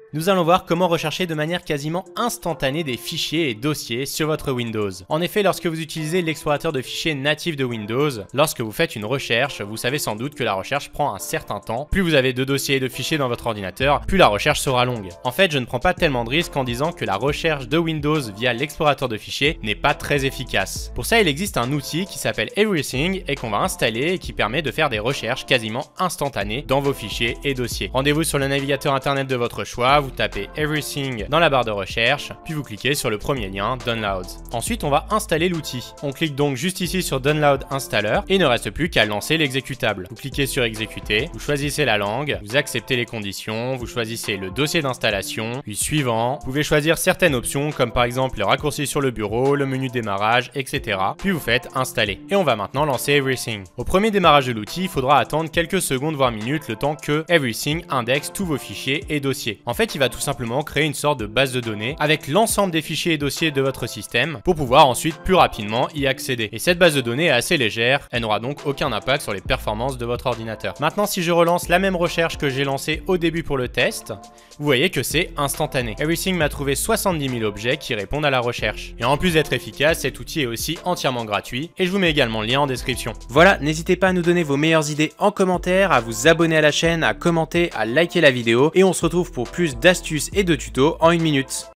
Nous allons voir comment rechercher de manière quasiment instantanée des fichiers et dossiers sur votre Windows. En effet, lorsque vous utilisez l'explorateur de fichiers natif de Windows, lorsque vous faites une recherche, vous savez sans doute que la recherche prend un certain temps. Plus vous avez de dossiers et de fichiers dans votre ordinateur, plus la recherche sera longue. En fait, je ne prends pas tellement de risques en disant que la recherche de Windows via l'explorateur de fichiers n'est pas très efficace. Pour ça, il existe un outil qui s'appelle Everything et qu'on va installer et qui permet de faire des recherches quasiment instantanées dans vos fichiers et dossiers. Rendez-vous sur le navigateur internet de votre choix, vous tapez Everything dans la barre de recherche, puis vous cliquez sur le premier lien, Download. Ensuite, on va installer l'outil. On clique donc juste ici sur Download Installer et il ne reste plus qu'à lancer l'exécutable. Vous cliquez sur Exécuter, vous choisissez la langue, vous acceptez les conditions, vous choisissez le dossier d'installation, puis suivant. Vous pouvez choisir certaines options comme par exemple le raccourci sur le bureau, le menu démarrage, etc. Puis vous faites Installer. Et on va maintenant lancer Everything. Au premier démarrage de l'outil, il faudra attendre quelques secondes voire minutes le temps que Everything indexe tous vos fichiers et dossiers. En fait, il va tout simplement créer une sorte de base de données avec l'ensemble des fichiers et dossiers de votre système pour pouvoir ensuite plus rapidement y accéder. Et cette base de données est assez légère, elle n'aura donc aucun impact sur les performances de votre ordinateur. Maintenant, si je relance la même recherche que j'ai lancée au début pour le test, vous voyez que c'est instantané. Everything m'a trouvé 70 000 objets qui répondent à la recherche. Et en plus d'être efficace, cet outil est aussi entièrement gratuit et je vous mets également le lien en description. Voilà, n'hésitez pas à nous donner vos meilleures idées en commentaire, à vous abonner à la chaîne, à commenter, à liker la vidéo et on se retrouve pour plus d'astuces et de tutos en 1 minute.